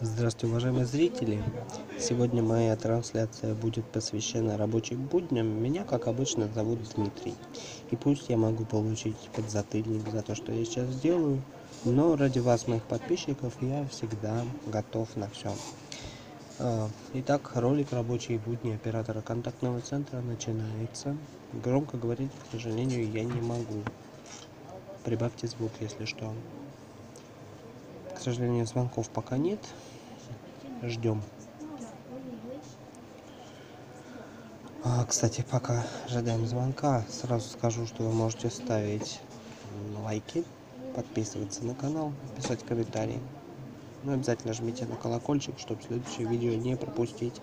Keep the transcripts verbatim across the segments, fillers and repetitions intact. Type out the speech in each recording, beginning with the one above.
Здравствуйте, уважаемые зрители! Сегодня моя трансляция будет посвящена рабочим будням. Меня, как обычно, зовут Дмитрий. И пусть я могу получить подзатыльник за то, что я сейчас делаю, но ради вас, моих подписчиков, я всегда готов на все. Итак, ролик «Рабочие будни оператора контактного центра» начинается. Громко говорить, к сожалению, я не могу. Прибавьте звук, если что. К сожалению, звонков пока нет. Ждем. А, кстати, пока ожидаем звонка, сразу скажу, что вы можете ставить лайки, подписываться на канал, писать комментарии. Ну, обязательно жмите на колокольчик, чтобы следующее видео не пропустить.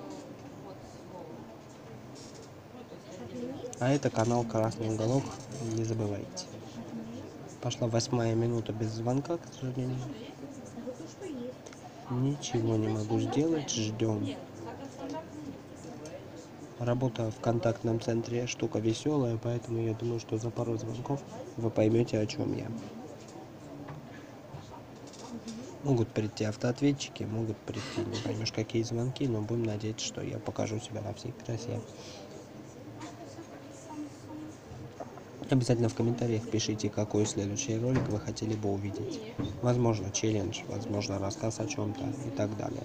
А это канал Красный Уголок, не забывайте. Пошла восьмая минута без звонка, к сожалению. Ничего не могу сделать, ждем. Работа в контактном центре штука веселая, поэтому я думаю, что за пару звонков вы поймете, о чем я. Могут прийти автоответчики, могут прийти не поймешь какие звонки, но будем надеяться, что я покажу себя во всей красе. Обязательно в комментариях пишите, какой следующий ролик вы хотели бы увидеть. Возможно, челлендж, возможно, рассказ о чем-то и так далее.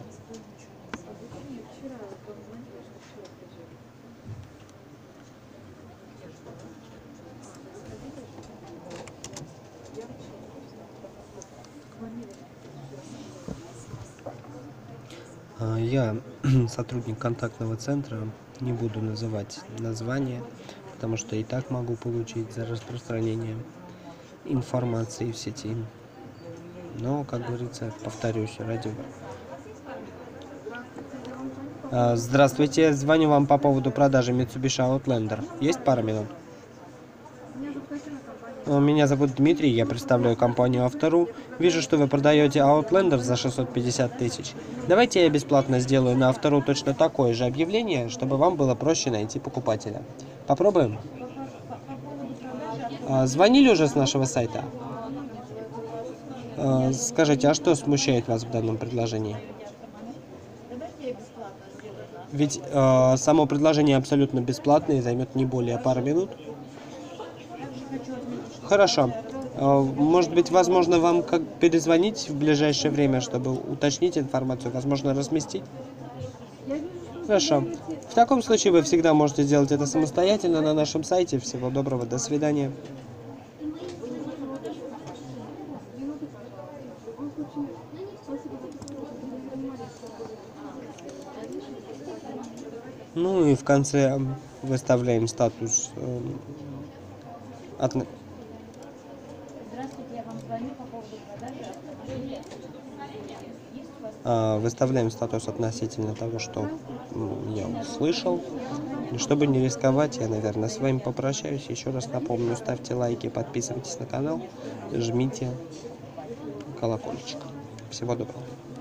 Я сотрудник контактного центра, не буду называть название, потому что и так могу получить за распространение информации в сети. Но, как говорится, повторюсь, ради вас. Здравствуйте, звоню вам по поводу продажи Mitsubishi Outlander. Есть пара минут? Меня зовут Дмитрий, я представляю компанию Автору. Вижу, что вы продаете Outlander за шестьсот пятьдесят тысяч. Давайте я бесплатно сделаю на Автору точно такое же объявление, чтобы вам было проще найти покупателя. Попробуем? Звонили уже с нашего сайта? Скажите, а что смущает вас в данном предложении? Ведь э, само предложение абсолютно бесплатное и займет не более пары минут. Хорошо. Э, может быть, возможно, вам как перезвонить в ближайшее время, чтобы уточнить информацию, возможно, разместить? Хорошо. В таком случае вы всегда можете сделать это самостоятельно на нашем сайте. Всего доброго, до свидания. Ну и в конце выставляем статус э, от... Здравствуйте, я вам звоню по поводу продажи. э, выставляем статус относительно того, что я услышал. И чтобы не рисковать, я, наверное, с вами попрощаюсь. Еще раз напомню, ставьте лайки, подписывайтесь на канал, жмите колокольчик. Всего доброго.